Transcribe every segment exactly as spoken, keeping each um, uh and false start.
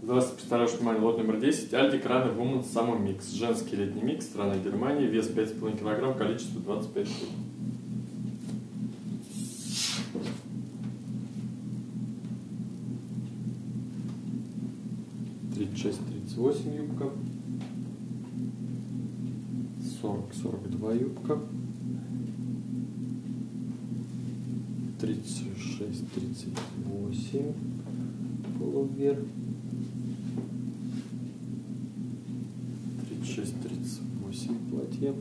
Здравствуйте, представляю ваше внимание лот номер десять. Альдик Runner Women's Summer Mix. Женский летний микс, страна Германия, вес пять с половиной килограмм, количество двадцать пять штук. тридцать шесть тридцать восемь юбка. сорок сорок два юбка. тридцать шесть тридцать восемь полувверх. тридцать шесть тридцать восемь платье.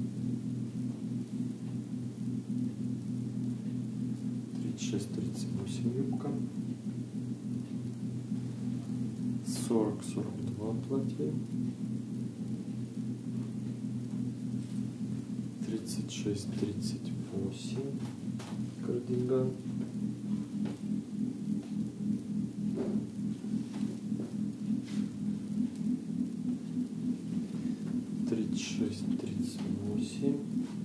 тридцать шесть тридцать восемь юбка. сорок сорок два платье. тридцать шесть тридцать восемь кардиган. тридцать шесть тридцать восемь.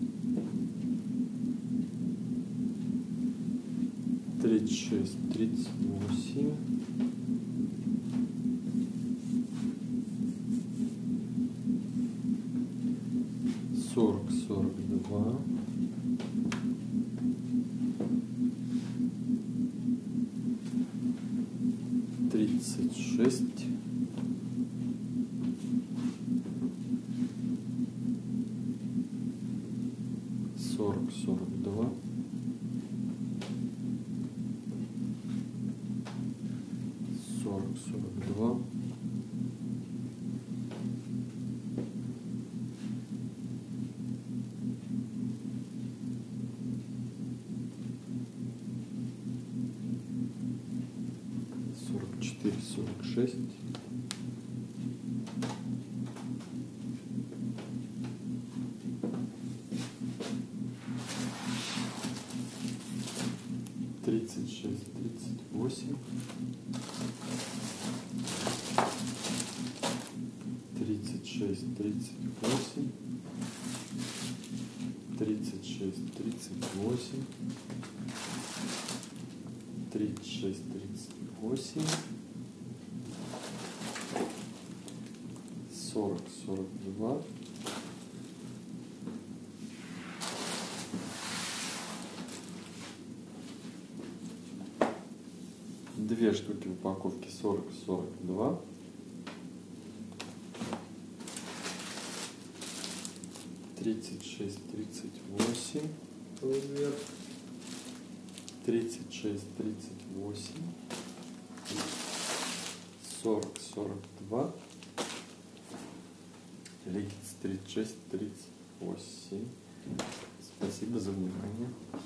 тридцать шесть тридцать восемь. сорок сорок два. тридцать шесть. сорок сорок два. сорок сорок два. сорок четыре сорок шесть. тридцать шесть тридцать восемь. тридцать шесть тридцать восемь. тридцать шесть тридцать восемь. тридцать шесть тридцать восемь. сорок сорок два. Две штуки в упаковке сорок сорок два. тридцать шесть тридцать восемь вверх. тридцать шесть тридцать восемь. сорок сорок два. Леггинс тридцать шесть тридцать восемь. Спасибо за внимание.